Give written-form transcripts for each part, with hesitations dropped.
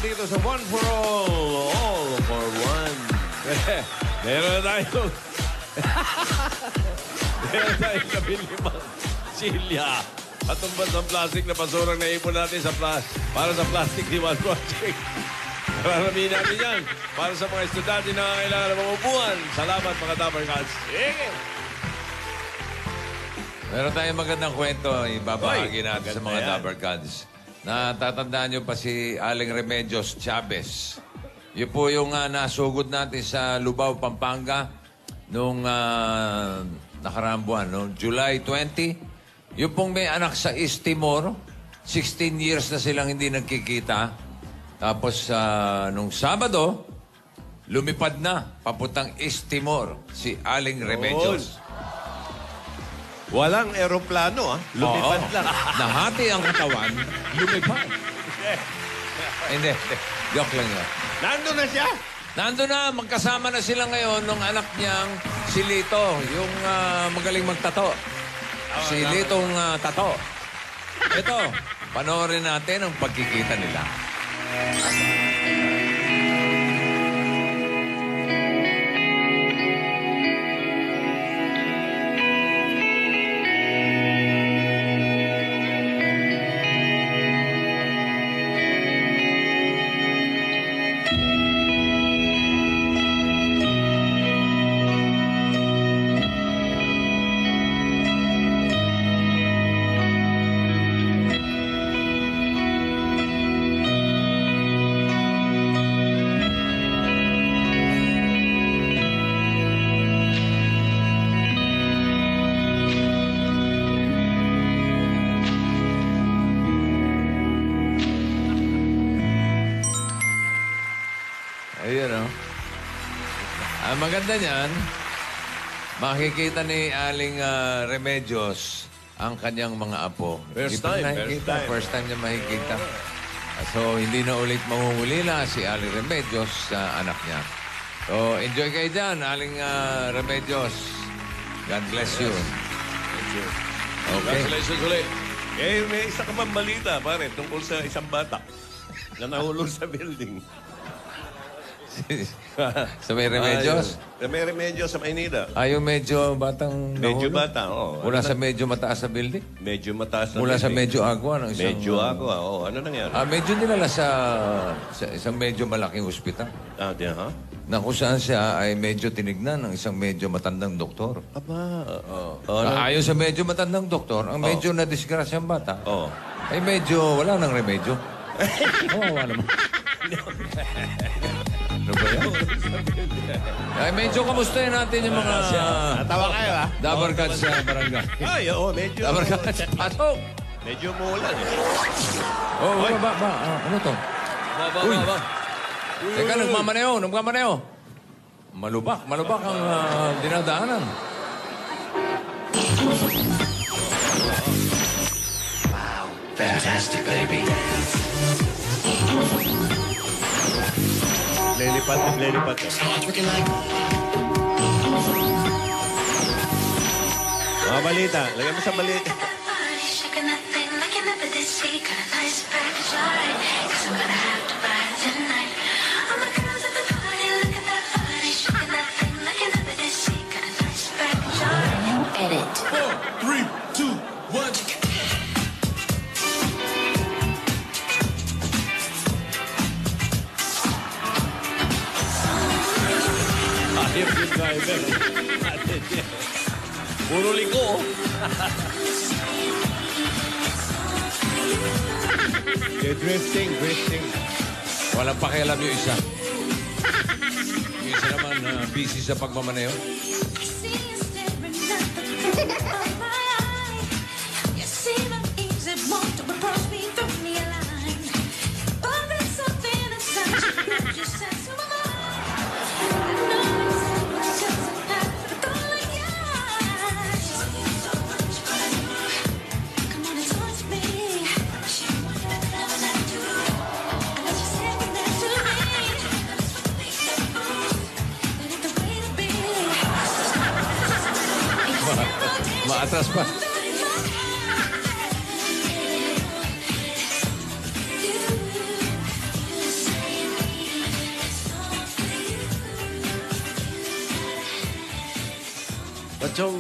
dito sa One for All for One. Meron na tayo. Meron tayong kabilimang silya. Patumbas ng plastic na basurang naipon natin para sa Plastic Liwan Project. Marami natin yan para sa mga estudyante na kailangan ng mga upuan. Salamat mga Dapper Cats. Sige! Meron tayong magandang kwento. Ibabahagi natin sa mga Dapper Cats. Natatandaan niyo pa si Aling Remedios Chavez. Yun po yung nasugod natin sa Lubao, Pampanga noong nakaraang buwan, no? July 20. Yung pong may anak sa East Timor, 16 years na silang hindi nagkikita. Tapos nung Sabado, lumipad na papuntang East Timor si Aling Remedios. Walang eroplano, lumipad lang. Nahati ang katawan, lumipad. Hindi. Joke lang yun. Nandun na siya? Nandun na, magkasama na sila ngayon nung anak niyang si Lito, yung magaling magtato. Si Litong tato. Ito, panoorin natin ang pagkikita nila. Ayun, no? Ang maganda niyan, makikita ni Aling Remedios ang kanyang mga apo. First time. First time niya makikita. So, hindi na ulit mangungulila si Aling Remedios sa anak niya. So, enjoy kayo dyan, Aling Remedios. God bless you. Thank you. Okay. Congratulations ulit. May isa ka pang balita, pare, tungkol sa isang bata na nahulog sa building. Sa may Remedios? May Remedios sa Maynila. Yung medyo batang Medyo nahulog? bata, oo. Mula sa medyo mataas sa building? Medyo mataas na Mula sa building. medyo agwa ng isang... Medyo agwa, oo. Ano nangyari? Medyo nilala sa isang medyo malaking ospital. Diyan, ha? Na kung saan siya ay medyo tinignan ng isang medyo matandang doktor. Aba. Ayon sa medyo matandang doktor, ang medyo na-disgrasyang bata, ay medyo wala nang remedyo. Wala naman. Ano ba yan? Ay, medyo kamustahin natin yung mga... Natawa kayo, ha? Dapper Cats sa barangay. Ay, oo, medyo... Dapper Cats, pasok! Medyo muulan, eh. Ano to? Ba. Teka, nagmamaneo. Malubak ang dinadaanan. Wow, fantastic, baby. Naglilipat. Looking like Mga balita. Lagyan mo sa balita. Shaking that thing like you never did see. Got a nice package, alright. Guess I'm gonna have to buy it tonight. All my girls at the party, look at that body. Shaking that thing like you never did see. Got a nice package, alright. Edit. 4, 3, 2, 1. Ayun yung driver. Puro liko. Drifting. Walang pakialam yung isa. Yung isa naman busy sa pagmamaneo. I see you staring at the corner of my eye. You seem uneasy, want to approach me, throw me a line. But there's something inside you that just says to my mind. I know exactly what doesn't have to go like yours. Come on and touch me. I let you say that to me. That ain't the way to be. Maatras pa. Ba't yung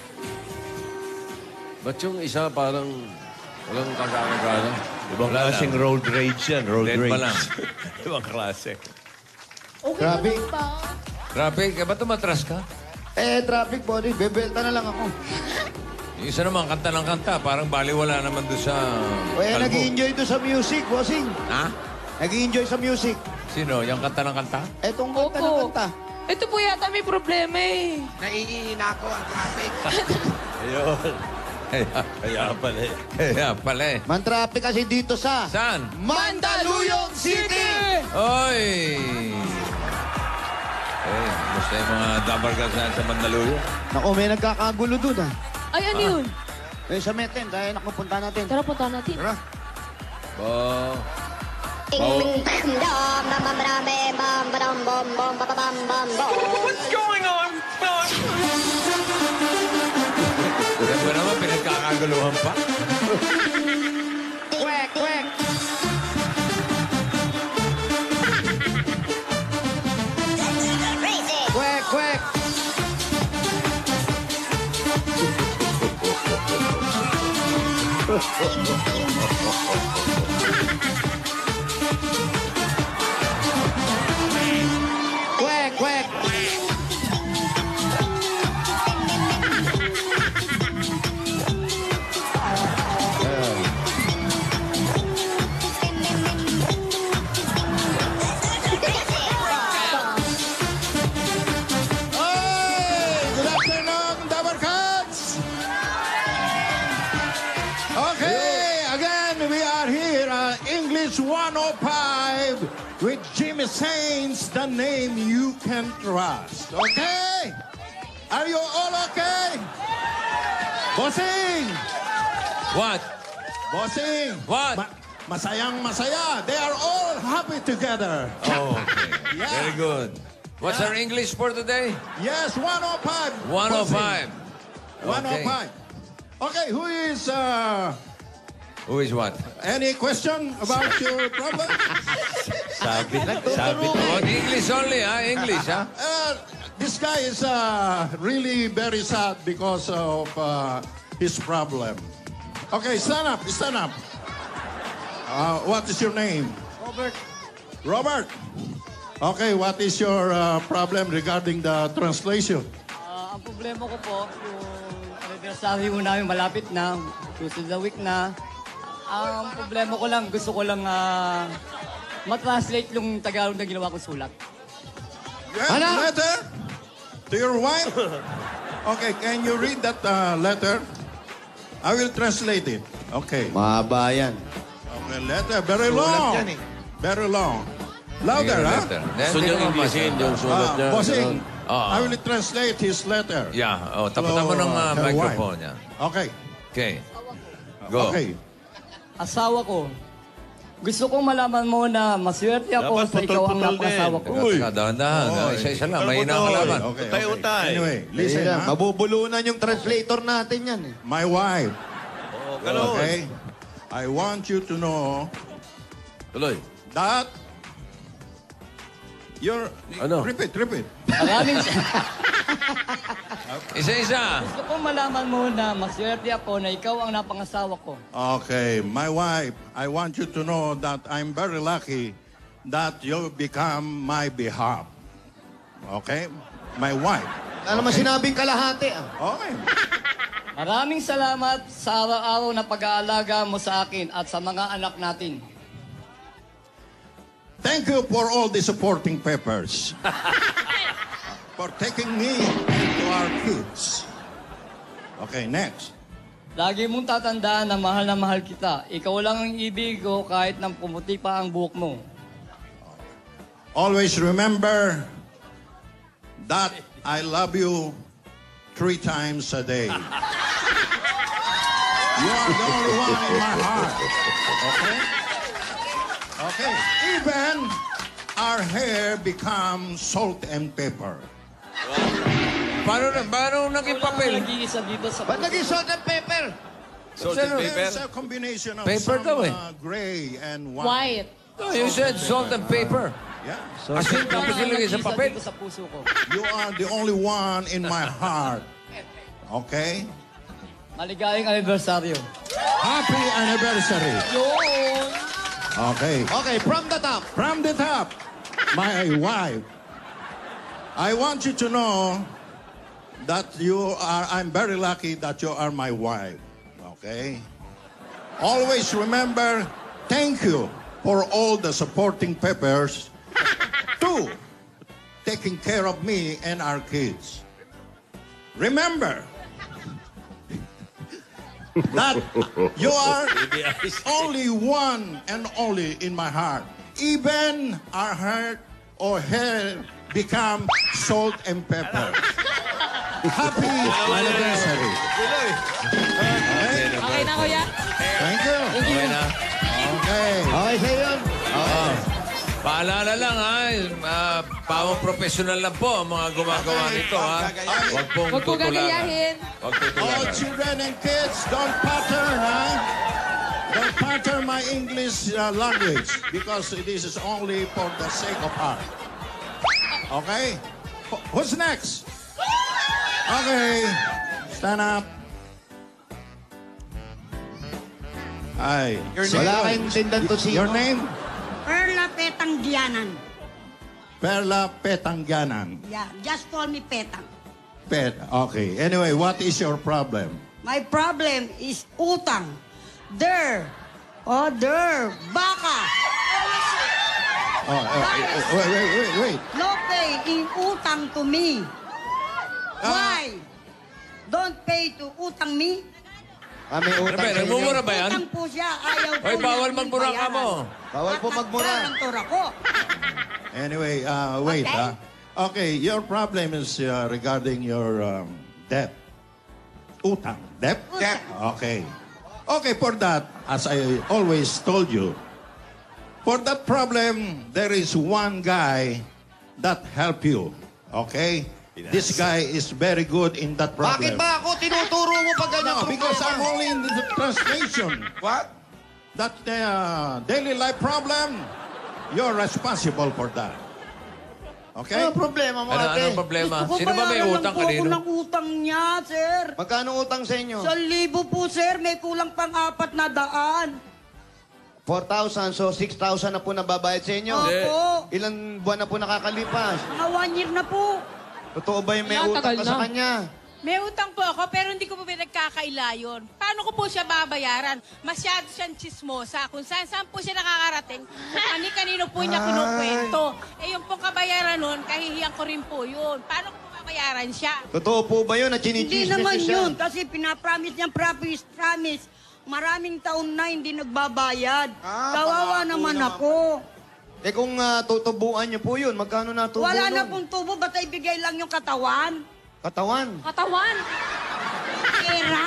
ba't yung isa parang walang kagana-gana? Ibang Wala klaseng lang. road rage yan. Road Dead rage. pa lang. Ibang klase. Grabe. Grabe, kaya ba tumatras ka? Traffic body. Bebelta na lang ako. Yung isa naman, kanta ng kanta. Parang baliwala naman doon sa kalbo. Nag-i-enjoy to sa music, bossing. Ha? Nag-i-enjoy sa music. Sino? Yung kanta ng kanta? Etong kanta ng kanta. Ito po yata may problema eh. Naiihina ko ang traffic. Ayun. Kaya pala eh. Kaya pala eh. Man-traffic kasi dito sa Saan? Mandaluyong City! Oy! Gusto yung mga dabargas na sa Mandaluyong. Naku, may nagkakagulo dun ah. Ay, ano yun? Sa Meten, dahil nakupunta natin. Tara, punta natin. Oh. What's going on? Yan ba naman, pinagkakaguluhan pa? Kwek, kwek! Kwek, kwek! Kwek, kwek! Good afternoon, Dabarkats! Okay, again, we are here at English 105 with Jimmy Saints, the name you can trust. Okay? Are you all okay? Bossing! What? Bossing! What? Masayang masaya. They are all happy together. Oh, okay. Yeah. Very good. What's our English for today? Yes, 105. 105. Bossing. 105. Okay, who is... Who is what? Any question about your problem? Sabi na. What English only, ha? English, ha? This guy is really very sad because of his problem. Okay, stand up, stand up. What is your name? Robert. Robert. Okay, what is your problem regarding the translation? Ang problema ko po, yung anniversary mo namin malapit na, susunod na week na. Ang problema ko lang, gusto ko lang ma-translate yung Tagalog na ginawa kong sulat. Yeah, letter to your wife? Okay, can you read that letter? I will translate it. Okay. Mahaba yan. Okay, letter. Very long. Very long. Louder, ha? Gusto niya Englishin yung sulat niya. Bossing, Ah. I will translate his letter. Yeah. Oh, taputan mo ng Hello, microphone niya. Okay. Okay. Go. Okay. Asawa ko, gusto kong malaman mo na maswerte ako Dapat sa ikaw ang putol-putol din. asawa ko. Teka, dahan-dahan. Oy. Isa-isa lang. Mahina ang kalaban. Okay, Utay-utay. Anyway, listen, Listen, ha? mabubulunan yung translator natin yan eh. My wife, Ganun. okay? I want you to know Tuloy. that you're... Ano? Repeat, repeat. Maraming Isa-isa. gusto kong malaman mo na maswerte ako na ikaw ang napangasawa ko. Okay, my wife, I want you to know that I'm very lucky that you become my behalf. Okay? My wife. Ano naman sinabing kalahati ah. Okay. Maraming salamat sa araw-araw na pag-aalaga mo sa akin at sa mga anak natin. Thank you for all the supporting papers. For taking me to our kids. Okay, next. Lagi mong tatandaan na mahal kita. Ikaw lang ang ibig ko kahit nang pumuti pa ang buhok mo. Always remember that I love you 3 times a day. You are the only one in my heart. Okay? Okay. Even our hair becomes salt and pepper. Paano naging papel? Nag-iisa dito sa Ba't naging salt and pepper? Salt and pepper. There's a combination of Paper some daw eh. gray and white. White. Oh, you said salt and paper. Yeah. Asin tapos ilagay sa Nag-iisa papel. dito sa puso ko. You are the only one in my heart. Okay? Maligayang anibersaryo. Happy anniversary. Okay. Okay, from the top. From the top, my wife, I want you to know that I'm very lucky that you are my wife. Okay? Always remember, thank you for all the supporting peppers. 2, taking care of me and our kids. Remember that you are only one and only in my heart. Even our heart or hair become salt and pepper. Happy anniversary. Okay na, kuya. Thank you. Okay na. Okay. Okay, sa'yo yun. Okay. Paalala lang ha, pawang professional lang po ang mga gumagawa nito ha. Huwag pong Huwag po tutularan. gagayahin. Huwag All tutularan. children and kids, don't pattern, huh? Don't pattern my English language because this is only for the sake of art. Okay? Who's next? Okay. Stand up. Ay. Wala kayong tindan to sino. Your name? Perla Petanggianan. Perla Petanggianan. Yeah, just call me Petang. Pet. Okay. Anyway, what is your problem? My problem is utang. Baka. Wait. No pay in utang to me. Why? Don't pay to utang me? May utang Ano ba, sa inyo. nagmumura ba yan? Utang po siya. Ayaw po Hoy, bawal niya magmura ka bayaran. mo. Bawal po magmura. Taktak ang tura ko. Anyway, wait. Okay. Okay, your problem is regarding your debt. Utang. Debt? Debt. Okay. Okay, for that, as I always told you, for that problem, there is one guy that help you. Okay? This guy is very good in that problem. Bakit ba ako tinuturo mo pag ganyan No, because I'm problema? only in the translation. What? That daily life problem, you're responsible for that. Okay? Ano problema mo, ate? Anong problema? Gusto ko Sino ba may bayaran utang lang po ako kanino? ng utang niya, sir. Magkano utang sa inyo? 1,000 po, sir. May kulang pang 400. 4,000, so 6,000 na po nababayad sa inyo. Opo. Ilang buwan na po nakakalipas? Mga 1 year na po. Totoo ba yung may Wala, utang tagal ka sa na. kanya? May utang po ako, pero hindi ko po pinagkakaila yun. Paano ko po siya babayaran? Masyado siyang chismosa. Kung saan po siya nakakarating, kanino po niya kinukwento. Eh, yung pong kabayaran nun, kahihiyan ko rin po yun. Paano ko po babayaran siya? Totoo po ba yun na Hindi chinichismis naman niyo siya? yun. Kasi pinapromise niya, promise. Maraming taon na hindi nagbabayad. Kawawa naman ako. Eh kung tutubuan niyo po yun, magkano natubo Wala na nun? pong tubo, ba't ibigay lang yung katawan? Katawan. Katawan. Pera?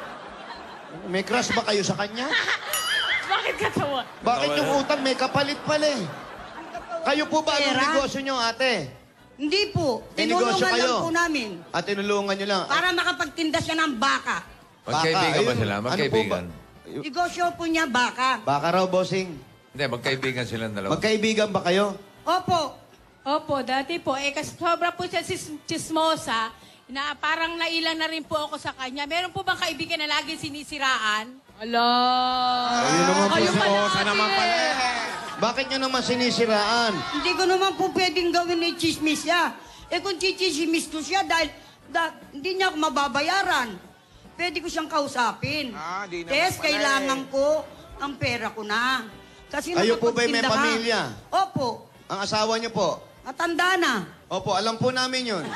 May crush ba kayo sa kanya? Bakit katawa? Bakit yung utang may kapalit pala eh? Kayo po ba anong Pera? negosyo niyo, ate? Hindi po. May negosyo Tinulungan kayo? lang po namin. At tinulungan niyo lang? Para makapagtinda siya ng baka. Magkaibigan ba ayun. sila? Ano po Magkaibigan. ba? Negosyo po niya baka. Baka raw, bossing. Hindi, magkaibigan silang dalawa. Magkaibigan ba kayo? Opo. Opo, dati po. Eh, kasi sobra po siya chismosa, na parang nailang na rin po ako sa kanya. Meron po bang kaibigan na lagi sinisiraan? Ala. Ayun naman po Kayo si pala, Osa naman ate. pala. Bakit niyo naman sinisiraan? Hindi ko naman po pwedeng gawin ni chismis siya. Eh kung chichismis ko siya dahil hindi niya ako mababayaran, pwede ko siyang kausapin. Tess, kailangan ko ang pera ko na. Kasi Kayo po ba'y may nakapagtinda ka. pamilya? Opo. Ang asawa niyo po? Matanda na. Opo, alam po namin yun.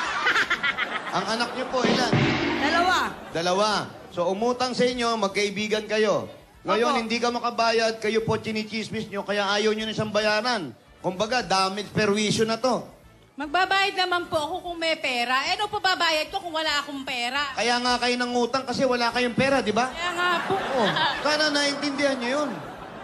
Ang anak niyo po, ilan? 2. 2. So, umutang sa inyo, magkaibigan kayo. Ngayon, Opo. hindi ka makabayad, kayo po chinichismis niyo, kaya ayaw niyo na siyang bayaran. Kumbaga, damage perwisyo na to. Magbabayad naman po ako kung may pera. Eh, ano po babayad ko kung wala akong pera? Kaya nga kayo nang utang kasi wala kayong pera, di ba? Kaya nga po. Oh, sana naintindihan niyo yun.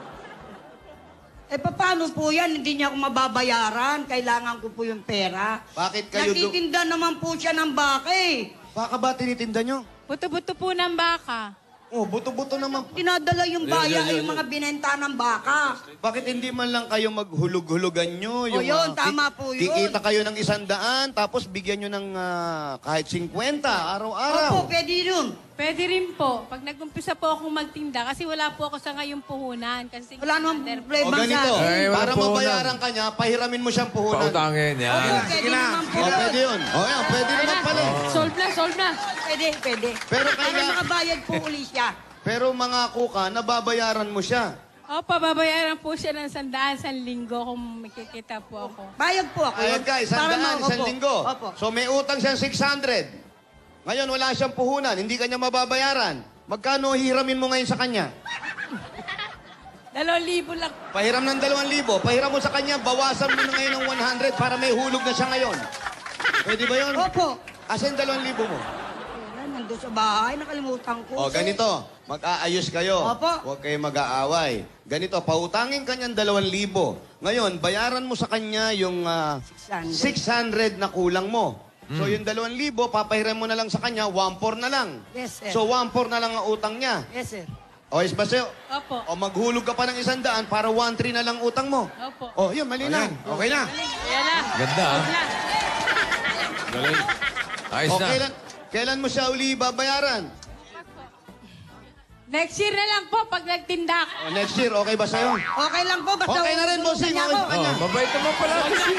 Eh paano po yan? Hindi niya ako mababayaran. Kailangan ko po yung pera. Bakit kayo Nagtitinda naman po siya ng baka eh. Baka ba tinitinda niyo? Buto-buto po ng baka. Oh, buto-buto naman. Dinadala yung baya ay yung mga binenta ng baka. Bakit hindi man lang kayo maghulog-hulugan nyo? O yun, tama po yun. Kikita kayo ng 100, tapos bigyan nyo ng kahit 50, araw-araw. Opo, pwede yun. Pwede rin po. Pag nag-umpisa po akong magtinda, kasi wala po ako sa ngayong puhunan. Kasi Wala namang O problema ganito, sa akin. Ay, wala para puhunan. mabayaran ka niya, pahiramin mo siyang puhunan. Pautangin Opo, yan. pwede naman po. O, pwede yun. O, yan, pwede naman pala. Solve na, solve na. Pwede. Pero Para kailangan- makabayad po uli siya. Pero mga kuka, nababayaran mo siya. Opo, babayaran po siya ng 100 sa linggo kung makikita po ako. Bayad po ako. Ayan ka, Para 100, isang opo. linggo. Opo. So may utang siyang 600. Ngayon wala siyang puhunan, hindi kanya mababayaran. Magkano hiramin mo ngayon sa kanya? 2,000 lang. Pahiram ng 2,000. Pahiram mo sa kanya, bawasan mo na ngayon ng 100 para may hulog na siya ngayon. Pwede ba yun? Opo. Asan 2,000 mo? Nandun sa bahay, nakalimutan ko. O, ganito. Mag-aayos kayo. Opo. Huwag kayo mag-aaway. Ganito, pautangin kanyang 2,000. Ngayon, bayaran mo sa kanya yung 600 na kulang mo. So, yung 2,000, papahiram mo na lang sa kanya, 1,400 na lang. Yes, sir. So, 1,400 na lang ang utang niya. Yes, sir. O, is ba sa'yo? Opo. O, maghulog ka pa ng 100 para 1,300 na lang utang mo. Opo. O, yun, malinaw. Okay na. Ayan na. Ganda, ah. Wala. Galing. Ayos O, na. kailan mo siya uli babayaran? Next year na lang po pag nagtinda ako. O, next year, okay ba sa'yo? Okay lang po, basta Okay na rin, bossing. niya Okay ako. sa kanya. Mabait naman pala.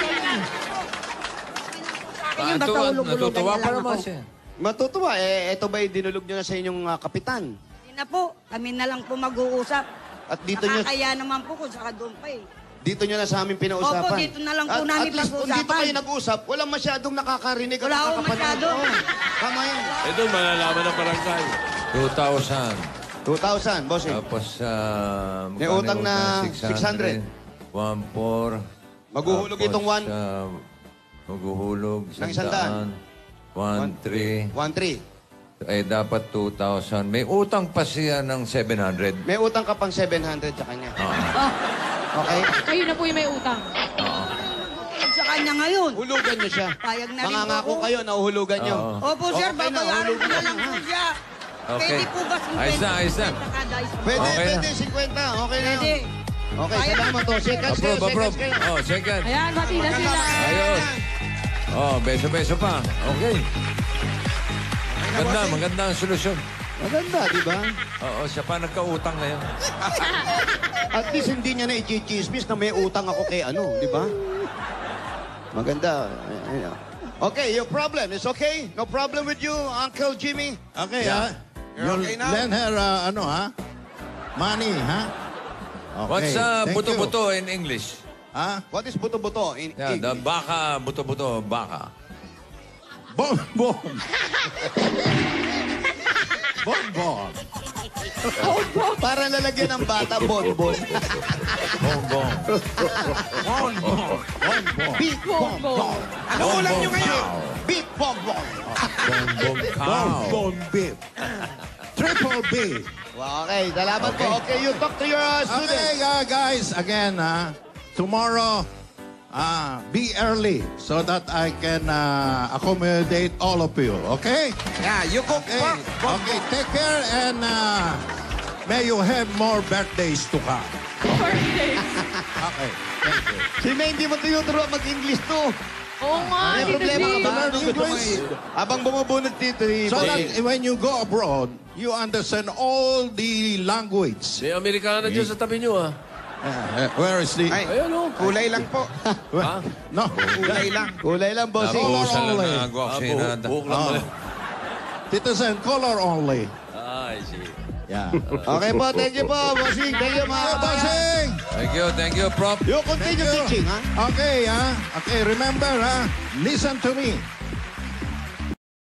Yung basta hulog-hulugan Natutuwa niya pa lang naman ako. siya. Matutuwa. Ito ba'y dinulog nyo na sa inyong kapitan? Hindi na po, kami na lang po mag-uusap. At dito nyo, Nakakaya naman po kung saka doon pa eh. dito nyo na sa amin pinausapan. Opo, dito na lang po namin At least kung dito pag-uusapan. kayo nag-usap, walang masyadong nakakarinig at Wala akong nakakapanood. masyado. Oo, tama yun. Eh doon, malalaman ng barangay. 2,000. 2,000, bossing. Tapos, May utang na 600. 1,400. Maghuhulog itong one. Maghuhulog. Ng 100. 1,300. 1,300. Eh, dapat 2,000. May utang pa siya ng 700. May utang ka pang 700 sa kanya. Okay? Kayo na po yung may utang. Sa kanya ngayon. Hulugan nyo siya. Payag na rin Mangangako po. kayo na uhulugan nyo. Oo. Opo, sir, Okay na, babayaran ko na hulog lang na. po siya. Okay. Pwede po ba 50? Ayos na, ayos na. Pwede, Okay na. pwede, 50. Okay na Pwede. yun. Okay, salamat to. Seconds kayo, Approve, seconds approve. kayo. Oh, second. Ayan, bati na sila. Ayos. Oh, beso-beso pa. Okay. Maganda ang solusyon. Maganda, di ba? Oo, siya pa nagkautang ngayon. At least hindi niya na i-chismis na may utang ako kay ano, di ba? Maganda. Okay, your problem is okay? No problem with you, Uncle Jimmy? Okay, Yeah. You'll lend her, money, ha? Okay, What's thank buto-buto in English? you. Ha? What is buto-buto in Yeah, the English? baka, buto-buto, baka. Bonbon. Bonbon. Para lalagyan ng bata, bonbon. Bonbon. Bonbon. Bonbon. Beef bonbon. Ano ulam nyo ngayon? Beef bonbon. Bonbon cow. Bonbon beef. Triple B. Well, okay, salamat po. Okay, you talk to your students. Okay, guys, again, tomorrow, be early so that I can accommodate all of you, okay? Yeah, you cook Okay, pork. okay, take care and may you have more birthdays to come. Birthday. Okay, thank you. Si May, hindi mo tinuturuan mag-English to. Oo nga, May Tito problema ka Jim. ba? Learn Anong gusto mo English. Habang bumubunod dito, So that when you go abroad, you understand all the language. May Amerikana dyan sa tabi nyo, ah. Where is the... Ayun, oh. Kulay lang po. Ha? No. Kulay lang. Kulay lang, bossing. Napuusan lang only. na agwaksina. Buhok lang pala. Tito Sen, color only. Ay, sige. Yeah. Okay po, thank you po, bossing. Thank you, mga kabayan. Bossing! Thank you, Prop. You continue teaching, ha? Okay, okay, remember, listen to me.